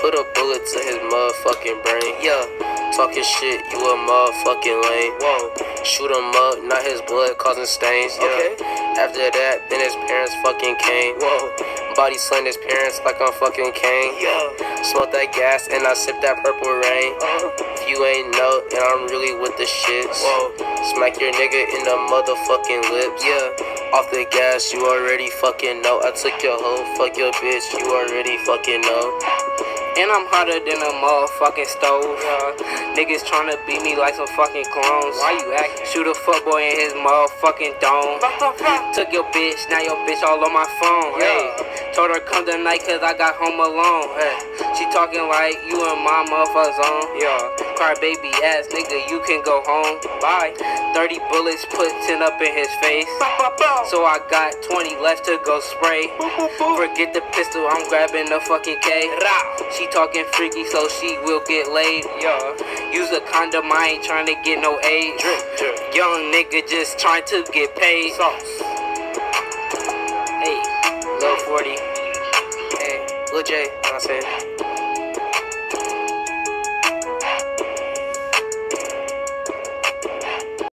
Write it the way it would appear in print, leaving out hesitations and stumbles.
Put a bullet to his motherfucking brain. Yeah, talking shit, you a motherfucking lame. Whoa, shoot him up, not his blood causing stains. Yeah. Okay. After that, then his parents fucking came. Whoa, body slaying his parents like I'm fucking Kane. Yeah, smoke that gas and I sip that purple rain. If you ain't know, and I'm really with the shits. Whoa, smack your nigga in the motherfucking lips. Yeah, off the gas, you already fucking know. I took your hoe, fuck your bitch, you already fucking know. And I'm hotter than a motherfucking stove. Niggas tryna beat me like some fucking clones. Why you acting? Shoot a fuckboy in his motherfucking dome. Took your bitch, now your bitch all on my phone. Hey, told her come tonight cause I got home alone. Hey, she talking like you in my motherfucker zone. Yeah, cry baby ass nigga, you can go home. Bye. 30 bullets put 10 up in his face. So I got 20 left to go spray. Forget the pistol, I'm grabbing the fucking K. She talking freaky, so she will get laid. Yeah, use a condom, I ain't trying to get no AIDS. Young nigga just trying to get paid. Hey, Lil 40. Hey, Lil J, you know what I'm saying?